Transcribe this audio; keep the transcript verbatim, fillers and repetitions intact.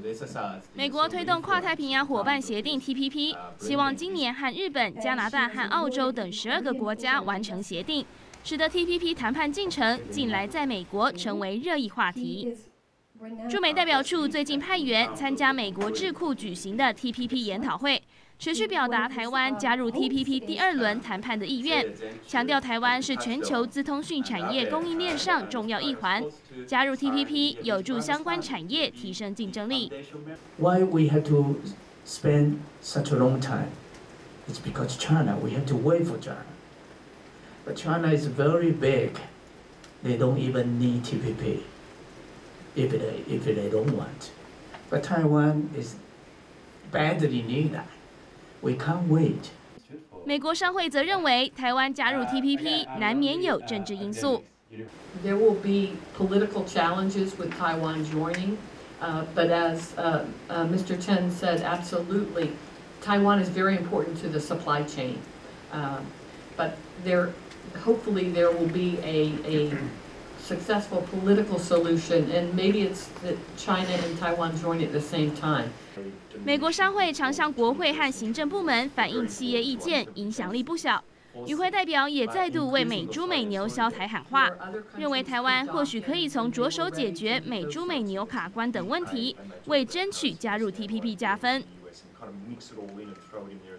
美国推动跨太平洋伙伴协定 T P P， 希望今年和日本、加拿大和澳洲等十二个国家完成协定，使得 T P P 谈判进程近来在美国成为热议话题。驻美代表处最近派员参加美国智库举行的 T P P 研讨会，持续表达台湾加入 T P P 第二轮谈判的意愿，强调台湾是全球资通讯产业供应链上重要一环，加入 T P P 有助相关产业提升竞争力。 Why we have to spend such a long time? It's because China. We have to wait for China. But China is very big. They don't even need T P P. If they, if they don't want. But Taiwan is badly need that. We can't wait. 美国商会则认为，台湾加入 T P P 难免有政治因素。 There will be political challenges with Taiwan joining, uh, but as uh, uh, Mister Chen said, absolutely, Taiwan is very important to the supply chain. Uh, but there, hopefully, there will be a, a successful political solution, and maybe it's that China and Taiwan join at the same time. 美国商会常向国会和行政部门反映企业意见，影响力不小。与会代表也再度为美猪美牛销台喊话，认为台湾或许可以从着手解决美猪美牛卡关等问题，为争取加入 T P P 加分。